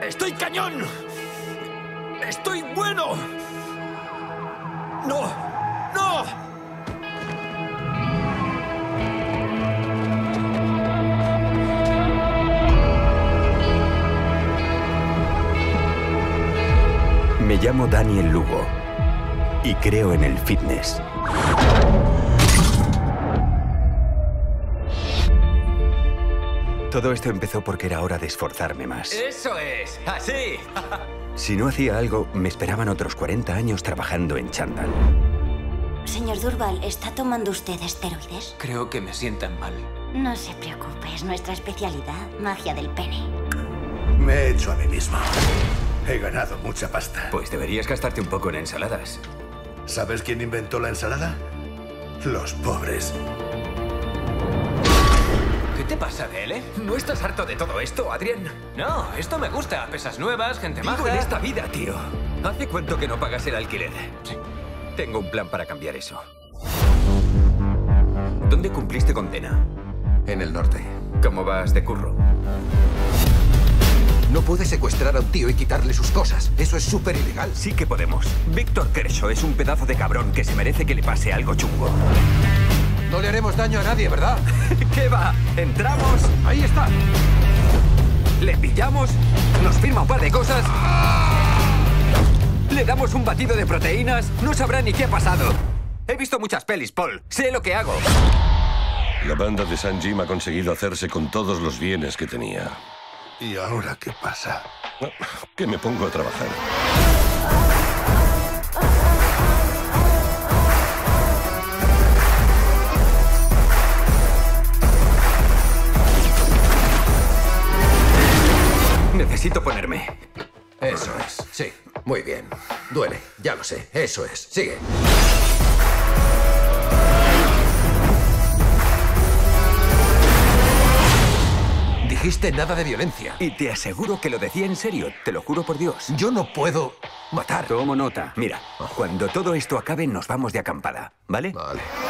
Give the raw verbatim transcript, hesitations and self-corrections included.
¡Estoy cañón! ¡Estoy bueno! ¡No! ¡No! Me llamo Daniel Lugo y creo en el fitness. Todo esto empezó porque era hora de esforzarme más. ¡Eso es! ¡Así! Si no hacía algo, me esperaban otros cuarenta años trabajando en chándal. Señor Durval, ¿está tomando usted esteroides? Creo que me sientan mal. No se preocupe, es nuestra especialidad, magia del pene. Me he hecho a mí mismo. He ganado mucha pasta. Pues deberías gastarte un poco en ensaladas. ¿Sabes quién inventó la ensalada? Los pobres. ¿Qué te pasa, de él, eh? ¿No estás harto de todo esto, Adrián? No, esto me gusta. Pesas nuevas, gente maja. Vivo en esta vida, tío. ¿Hace cuánto que no pagas el alquiler? Sí. Tengo un plan para cambiar eso. ¿Dónde cumpliste condena? En el norte. ¿Cómo vas de curro? No puedes secuestrar a un tío y quitarle sus cosas. Eso es súper ilegal. Sí que podemos. Víctor Kershaw es un pedazo de cabrón que se merece que le pase algo chungo. No le haremos daño a nadie, ¿verdad? ¿Qué va? Entramos. Ahí está. Le pillamos. Nos firma un par de cosas. Le damos un batido de proteínas. No sabrá ni qué ha pasado. He visto muchas pelis, Paul. Sé lo que hago. La banda de San Jim ha conseguido hacerse con todos los bienes que tenía. ¿Y ahora qué pasa? Que me pongo a trabajar. Necesito ponerme. Eso es, sí. Muy bien. Duele, ya lo sé. Eso es. Sigue. Dijiste nada de violencia. Y te aseguro que lo decía en serio. Te lo juro por Dios. Yo no puedo matar. Tomo nota. Mira, cuando todo esto acabe nos vamos de acampada, ¿vale? Vale.